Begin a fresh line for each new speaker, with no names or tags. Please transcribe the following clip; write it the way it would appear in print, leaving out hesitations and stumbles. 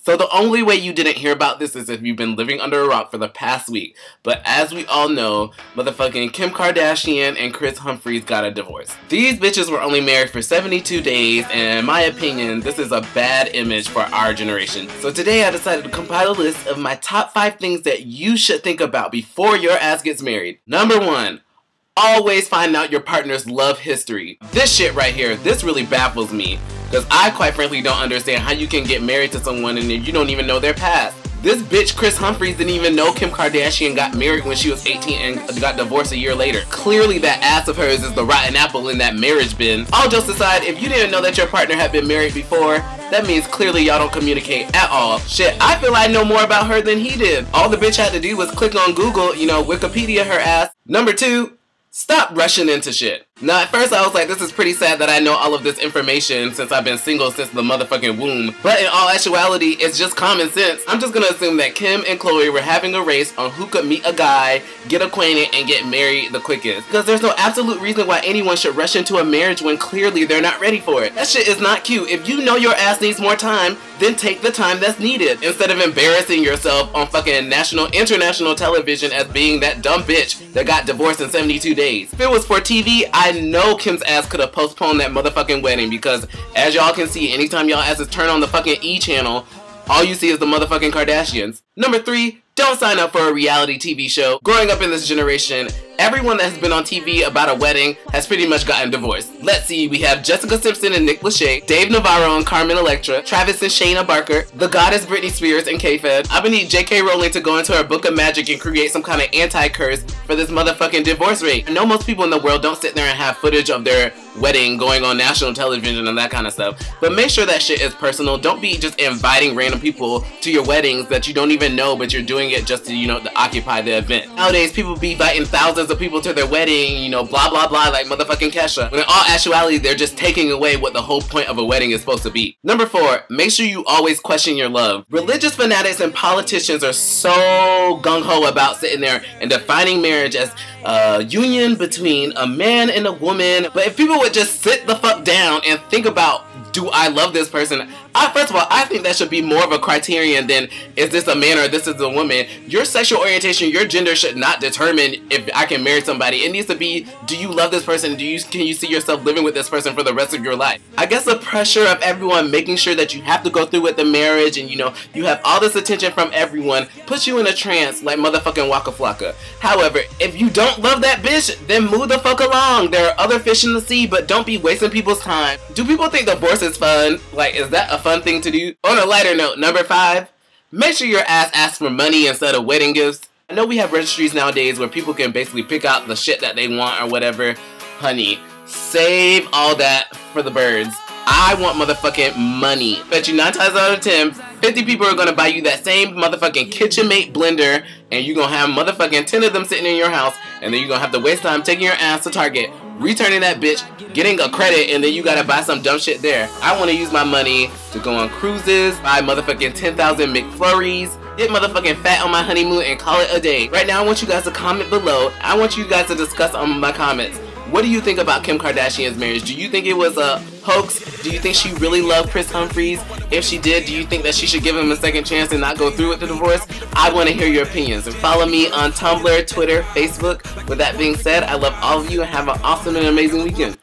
So the only way you didn't hear about this is if you've been living under a rock for the past week. But as we all know, motherfucking Kim Kardashian and Kris Humphries got a divorce. These bitches were only married for 72 days, and in my opinion, this is a bad image for our generation. So today I decided to compile a list of my top 5 things that you should think about before your ass gets married. Number 1. Always find out your partner's love history. This shit right here, this really baffles me. Because I quite frankly don't understand how you can get married to someone and you don't even know their past. This bitch Kris Humphries didn't even know Kim Kardashian got married when she was 18 and got divorced a year later. Clearly that ass of hers is the rotten apple in that marriage bin. All jokes aside, if you didn't know that your partner had been married before, that means clearly y'all don't communicate at all. Shit, I feel I know more about her than he did. All the bitch had to do was click on Google, you know, Wikipedia her ass. Number 2. Stop rushing into shit. Now, at first I was like, this is pretty sad that I know all of this information since I've been single since the motherfucking womb. But in all actuality, it's just common sense. I'm just gonna assume that Kim and Khloe were having a race on who could meet a guy, get acquainted, and get married the quickest. Because there's no absolute reason why anyone should rush into a marriage when clearly they're not ready for it. That shit is not cute. If you know your ass needs more time, then take the time that's needed. Instead of embarrassing yourself on fucking national, international television as being that dumb bitch that got divorced in 72 days. If it was for TV, I know Kim's ass could have postponed that motherfucking wedding because as y'all can see, anytime y'all asses turn on the fucking E channel, all you see is the motherfucking Kardashians. Number 3, don't sign up for a reality TV show. Growing up in this generation, everyone that has been on TV about a wedding has pretty much gotten divorced. Let's see, we have Jessica Simpson and Nick Lachey, Dave Navarro and Carmen Electra, Travis and Shayna Barker, the goddess Britney Spears and K-Fed. I'm gonna need J.K. Rowling to go into her book of magic and create some kind of anti-curse for this motherfucking divorce rate. I know most people in the world don't sit there and have footage of their wedding going on national television and that kind of stuff, but make sure that shit is personal. Don't be just inviting random people to your weddings that you don't even know, but you're doing it just to, you know, to occupy the event. Nowadays, people be inviting thousands of people to their wedding, you know, blah blah blah, like motherfucking Kesha. When in all actuality, they're just taking away what the whole point of a wedding is supposed to be. Number 4, make sure you always question your love. Religious fanatics and politicians are so gung-ho about sitting there and defining marriage as a union between a man and a woman. But if people would just sit the fuck down and think about, do I love this person? First of all, I think that should be more of a criterion than is this a man or this is a woman. Your sexual orientation, your gender should not determine if I can marry somebody. It needs to be, do you love this person? Can you see yourself living with this person for the rest of your life? I guess the pressure of everyone making sure that you have to go through with the marriage and, you know, you have all this attention from everyone puts you in a trance like motherfucking Waka Flocka. However, if you don't love that bitch, then move the fuck along. There are other fish in the sea, but don't be wasting people's time. Do people think divorce is fun? Like, is that a fun thing to do? On a lighter note, number 5, make sure your ass asks for money instead of wedding gifts. I know we have registries nowadays where people can basically pick out the shit that they want or whatever. Honey, save all that for the birds. I want motherfucking money. Bet you 9 times out of 10, 50 people are gonna buy you that same motherfucking KitchenMate blender, and you're gonna have motherfucking 10 of them sitting in your house, and then you're gonna have to waste time taking your ass to Target, returning that bitch, getting a credit, and then you gotta buy some dumb shit there. I wanna use my money to go on cruises, buy motherfucking 10,000 McFlurries, get motherfucking fat on my honeymoon, and call it a day. Right now, I want you guys to comment below. I want you guys to discuss on my comments. What do you think about Kim Kardashian's marriage? Do you think it was a hoax? Do you think she really loved Kris Humphries? If she did, do you think that she should give him a second chance and not go through with the divorce? I want to hear your opinions. And follow me on Tumblr, Twitter, Facebook. With that being said, I love all of you and have an awesome and amazing weekend.